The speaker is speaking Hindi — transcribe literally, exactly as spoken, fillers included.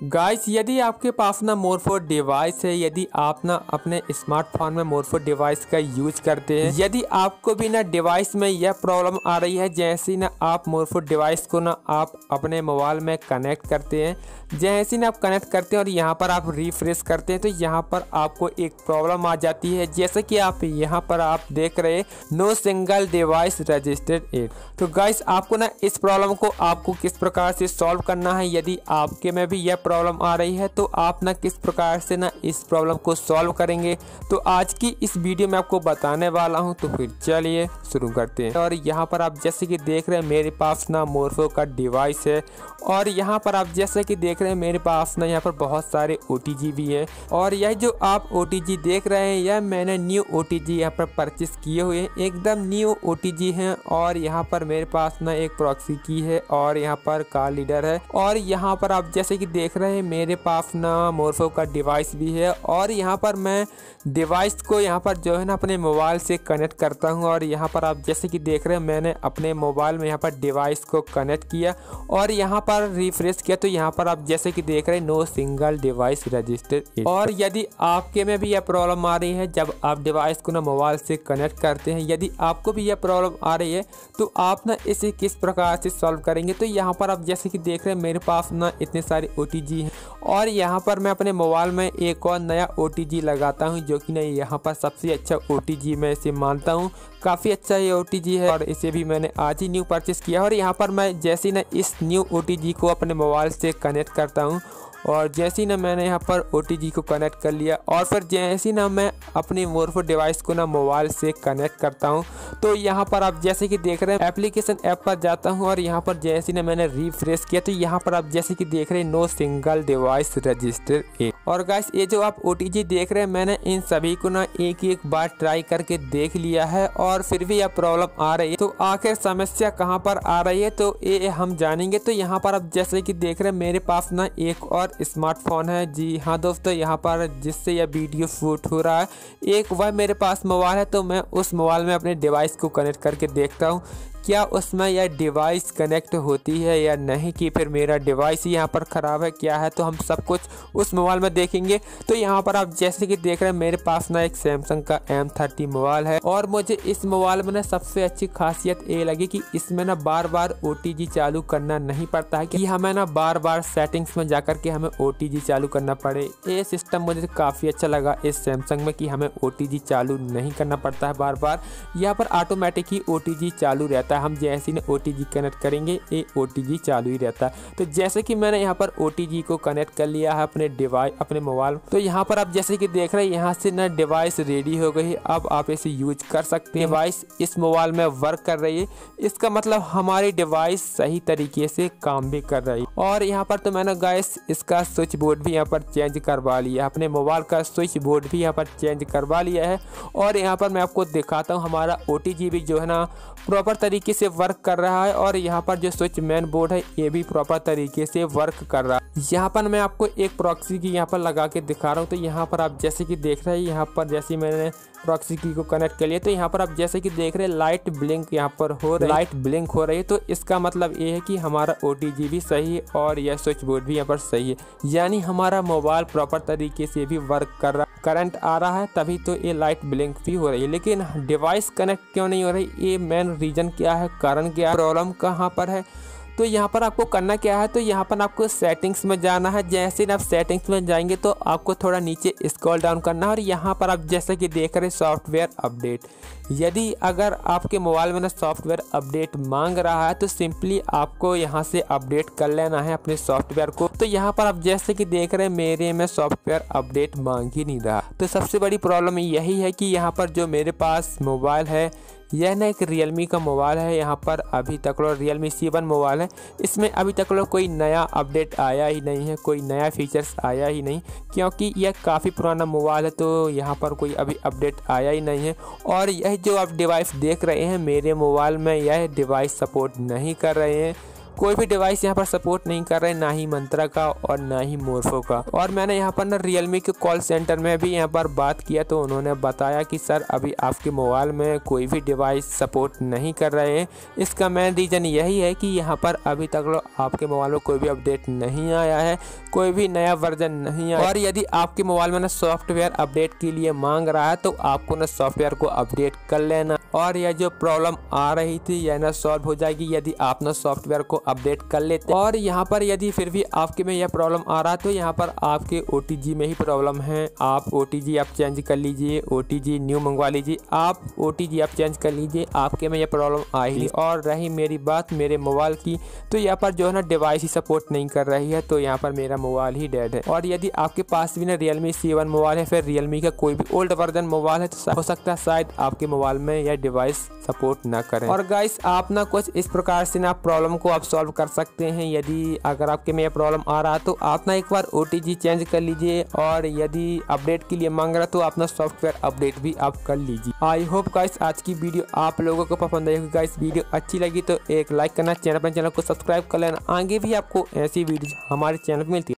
गाइस, यदि आपके पास ना मोरफो डिवाइस है, यदि आप ना अपने स्मार्टफोन में मोरफो डिवाइस का यूज करते हैं, यदि आपको भी ना डिवाइस में यह प्रॉब्लम आ रही है, जैसे ना आप मोरफो डिवाइस को ना आप अपने मोबाइल में कनेक्ट करते हैं, जैसे ना आप कनेक्ट करते हैं और यहाँ पर आप रिफ्रेश करते हैं तो यहाँ पर आपको एक प्रॉब्लम आ जाती है। जैसे कि आप यहाँ पर आप देख रहे हैं, no single device registered it. तो गाइस, आपको ना इस प्रॉब्लम को आपको किस प्रकार से सॉल्व करना है, यदि आपके में भी यह प्रॉब्लम आ रही है तो आप ना किस प्रकार से ना इस प्रॉब्लम को सॉल्व करेंगे, तो आज की इस वीडियो में आपको बताने वाला हूं। तो फिर चलिए शुरू करते हैं। और यहाँ पर आप जैसे कि देख रहे हैं, मेरे पास ना मोरफो का डिवाइस है और यहाँ पर आप जैसे कि देख रहे हैं, मेरे पास ना यहाँ पर बहुत सारे ओ टी जी भी है। और यह जो आप ओ टी जी देख रहे हैं, यह मैंने न्यू ओ टी जी यहाँ पर परचेस किए हुए हैं, एकदम न्यू ओ टी जी हैं। और यहाँ पर मेरे पास ना एक प्रॉक्सी की है और यहाँ पर कार लीडर है। और यहाँ पर आप जैसे कि देख रहे हैं, मेरे पास ना मोरफो का डिवाइस भी है। और यहाँ पर मैं डिवाइस को यहाँ पर जो है ना अपने मोबाइल से कनेक्ट करता हूँ। और यहाँ पर आप जैसे कि देख रहे हैं, मैंने अपने मोबाइल में यहाँ पर डिवाइस को कनेक्ट किया और यहाँ पर रिफ्रेश किया तो यहाँ पर आप जैसे कि देख रहे हैं, नो सिंगल डिवाइस रजिस्टर्ड। और यदि आपके में भी यह प्रॉब्लम आ रही है, जब आप डिवाइस को ना मोबाइल से कनेक्ट करते हैं, यदि आपको भी यह प्रॉब्लम आ रही है तो आप ना इसे किस प्रकार से सॉल्व करेंगे। तो यहाँ पर आप जैसे कि देख रहे हैं, मेरे पास ना इतने सारे ओ टी जी हैं और यहाँ पर मैं अपने मोबाइल में एक और नया ओ टी जी लगाता हूँ, जो कि ना यहाँ पर सबसे अच्छा ओ टी जी मैं इसे मानता हूँ। काफ़ी अच्छा ये ओ टी जी है और इसे भी मैंने आज ही न्यू परचेस किया। और यहाँ पर मैं जैसे ना इस न्यू ओ टी जी को अपने मोबाइल से कनेक्ट करता हूँ और जैसे ही ना मैंने यहाँ पर ओ टी जी को कनेक्ट कर लिया और फिर जैसे ही ना मैं अपनी मोरफो डिवाइस को ना मोबाइल से कनेक्ट करता हूँ, तो यहाँ पर आप जैसे कि देख रहे हैं, एप्लीकेशन ऐप पर जाता हूँ और यहाँ पर जैसे ही ना मैंने रिफ्रेश किया तो यहाँ पर आप जैसे कि देख रहे हैं, no single device registered it. और गाइस, ये जो आप ओ टी जी देख रहे हैं, मैंने इन सभी को ना एक एक बार ट्राई करके देख लिया है और फिर भी यह प्रॉब्लम आ रही है। तो आखिर समस्या कहाँ पर आ रही है, तो ये हम जानेंगे। तो यहाँ पर आप जैसे कि देख रहे हैं, मेरे पास ना एक और स्मार्टफोन है। जी हाँ दोस्तों, यहाँ पर जिससे यह वीडियो शूट हो रहा है, एक वह मेरे पास मोबाइल है। तो मैं उस मोबाइल में अपने डिवाइस को कनेक्ट करके देखता हूँ क्या उसमें यह डिवाइस कनेक्ट होती है या नहीं, कि फिर मेरा डिवाइस ही यहाँ पर ख़राब है क्या है। तो हम सब कुछ उस मोबाइल में देखेंगे। तो यहाँ पर आप जैसे कि देख रहे हैं, मेरे पास ना एक सैमसंग का एम थर्टी मोबाइल है और मुझे इस मोबाइल में ना सबसे अच्छी खासियत ये लगी कि इसमें ना बार बार ओ टी जी चालू करना नहीं पड़ता है, कि हमें ना बार बार सेटिंग्स में जाकर के हमें ओ टी जी चालू करना पड़े। ये सिस्टम मुझे काफ़ी अच्छा लगा इस सैमसंग में, कि हमें ओ टी जी चालू नहीं करना पड़ता है बार बार, यहाँ पर ऑटोमेटिक ही ओ टी जी चालू रहता है। हम जैसे ही ओ टी जी कनेक्ट करेंगे, ये ओ टी जी चालू ही रहता है। तो जैसे कि मैंने यहाँ पर ओ टी जी को कनेक्ट कर लिया है अपने डिवाइस अपने मोबाइल, तो यहाँ पर आप जैसे कि देख रहे हैं, यहाँ से ना डिवाइस रेडी हो गई। अब आप इसे यूज कर सकते हैं। डिवाइस इस मोबाइल में वर्क कर रही है, इसका मतलब हमारी डिवाइस सही तरीके से काम भी कर रही है। और यहाँ पर तो मैंने गाइस इसका स्विच बोर्ड भी यहाँ पर चेंज करवा लिया, अपने मोबाइल का स्विच बोर्ड भी यहाँ पर चेंज करवा लिया है। और यहाँ पर मैं आपको दिखाता हूँ, हमारा ओ टी जी भी जो है ना प्रॉपर तरीके से वर्क कर रहा है और यहाँ पर जो स्विच मेन बोर्ड है, ये भी प्रॉपर तरीके से वर्क कर रहा है। यहाँ पर मैं आपको एक प्रॉक्सी की यहाँ पर लगा के दिखा रहा हूँ। तो यहाँ पर आप जैसे कि देख रहे हैं, यहाँ पर जैसे मैंने प्रॉक्सी की को कनेक्ट कर लिया, तो यहाँ पर आप जैसे कि देख रहे हैं, लाइट ब्लिंक यहाँ पर हो रही लाइट ब्लिंक हो रही है। तो इसका मतलब ये है कि हमारा ओ टी जी भी सही है और यह स्विच बोर्ड भी यहाँ पर सही है, यानी हमारा मोबाइल प्रॉपर तरीके से भी वर्क कर रहा है। करंट आ रहा है तभी तो ये लाइट ब्लिंक भी हो रही है, लेकिन डिवाइस कनेक्ट क्यों नहीं हो रही, ये मेन रीजन क्या है, कारण क्या है, प्रॉब्लम कहाँ पर है। तो यहाँ पर आपको करना क्या है, तो यहाँ पर आपको सेटिंग्स में जाना है। जैसे ही आप सेटिंग्स में जाएंगे तो आपको थोड़ा नीचे स्क्रॉल डाउन करना है और यहाँ पर आप जैसे कि देख रहे हैं, सॉफ्टवेयर अपडेट। यदि अगर आपके मोबाइल में ना सॉफ्टवेयर अपडेट मांग रहा है तो सिंपली आपको यहाँ से अपडेट कर लेना है अपने सॉफ्टवेयर को। तो यहाँ पर आप जैसे कि देख रहे हैं, मेरे में सॉफ्टवेयर अपडेट मांग ही नहीं रहा। तो सबसे बड़ी प्रॉब्लम यही है कि यहाँ पर जो मेरे पास मोबाइल है, यह ना एक रियलमी का मोबाइल है। यहाँ पर अभी तक लो रियलमी सी वन मोबाइल है, इसमें अभी तक लो कोई नया अपडेट आया ही नहीं है, कोई नया फीचर्स आया ही नहीं, क्योंकि यह काफ़ी पुराना मोबाइल है। तो यहाँ पर कोई अभी अपडेट आया ही नहीं है। और यह जो आप डिवाइस देख रहे हैं, मेरे मोबाइल में यह डिवाइस सपोर्ट नहीं कर रहे हैं। कोई भी डिवाइस यहाँ पर सपोर्ट नहीं कर रहे, ना ही मंत्रा का और ना ही मोरफो का। और मैंने यहाँ पर ना रियलमी के कॉल सेंटर में भी यहाँ पर बात किया तो उन्होंने बताया कि सर अभी आपके मोबाइल में कोई भी डिवाइस सपोर्ट नहीं कर रहे हैं। इसका मेन रीज़न यही है कि यहाँ पर अभी तक लो आपके मोबाइल में कोई भी अपडेट नहीं आया है, कोई भी नया वर्जन नहीं आया। और यदि आपके मोबाइल में ना सॉफ्टवेयर अपडेट के लिए मांग रहा है तो आपको ना सॉफ्टवेयर को अपडेट कर लेना और यह जो प्रॉब्लम आ रही थी यह ना सॉल्व हो जाएगी यदि आप ना सॉफ्टवेयर को अपडेट कर लेते। और यहाँ पर यदि फिर भी आपके में यह प्रॉब्लम आ रहा है तो यहाँ पर आपके ओ टी जी में ही प्रॉब्लम है। आप ओ टी जी आप चेंज कर लीजिए, ओ टी जी न्यू मंगवा लीजिए, आप ओ टी जी आप चेंज कर लीजिए, आपके में यह प्रॉब्लम आई। और रही मेरी बात मेरे मोबाइल की तो यहाँ पर जो है ना डिवाइस ही सपोर्ट नहीं कर रही है, तो यहाँ पर मेरा मोबाइल ही डेड है। और यदि आपके पास भी ना रियलमी सेवन मोबाइल है, फिर रियलमी का कोई भी ओल्ड वर्जन मोबाइल है तो हो सकता है शायद आपके मोबाइल में यह डिवाइस सपोर्ट ना करें। और गाइस आप ना कुछ इस प्रकार से ना प्रॉब्लम को आप सॉल्व कर सकते हैं। यदि अगर आपके में यह प्रॉब्लम आ रहा है तो आप ना एक बार ओ टी जी चेंज कर लीजिए और यदि अपडेट के लिए मांग रहा तो अपना सॉफ्टवेयर अपडेट भी आप कर लीजिए। आई होप गाइस आज की वीडियो आप लोगों को पसंद आई होगी। गाइस वीडियो अच्छी लगी तो एक लाइक करना, चैनल पर चैनल को सब्सक्राइब कर लेना। आगे भी आपको ऐसी वीडियो हमारे चैनल पर मिलती है।